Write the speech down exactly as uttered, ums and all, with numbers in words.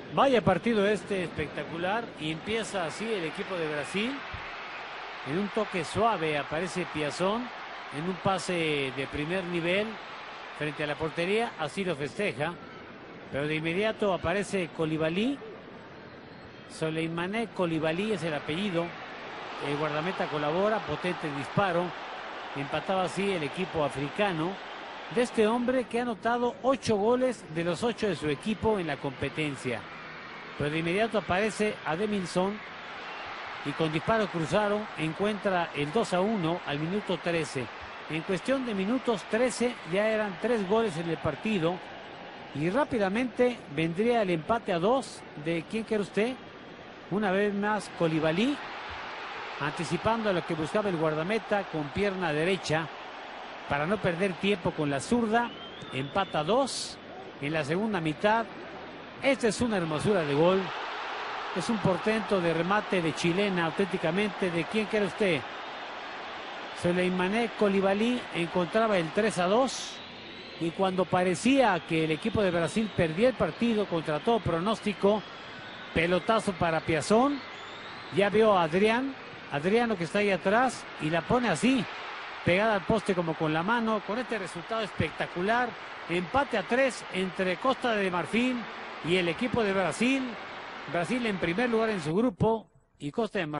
Vaya partido este espectacular, y empieza así el equipo de Brasil. En un toque suave aparece Piazón en un pase de primer nivel frente a la portería, así lo festeja, pero de inmediato aparece Coulibaly. Souleymane Coulibaly es el apellido. El guardameta colabora, potente disparo. Empataba así el equipo africano de este hombre que ha anotado ocho goles de los ocho de su equipo en la competencia. Pero de inmediato aparece Ademilson y con disparo cruzado encuentra el dos a uno al minuto trece. En cuestión de minutos trece ya eran tres goles en el partido y rápidamente vendría el empate a dos de ¿quién quiere usted? Una vez más Coulibaly, anticipando a lo que buscaba el guardameta con pierna derecha para no perder tiempo con la zurda. Empata dos en la segunda mitad. Esta es una hermosura de gol. Es un portento de remate de chilena auténticamente. ¿De quién quiere usted? Souleymane Coulibaly encontraba el tres a dos. Y cuando parecía que el equipo de Brasil perdía el partido contra todo pronóstico, pelotazo para Piazón. Ya vio a Adrián, Adriano que está ahí atrás y la pone así, pegada al poste como con la mano, con este resultado espectacular. Empate a tres entre Costa de Marfil y el equipo de Brasil. Brasil en primer lugar en su grupo y Costa de Marfil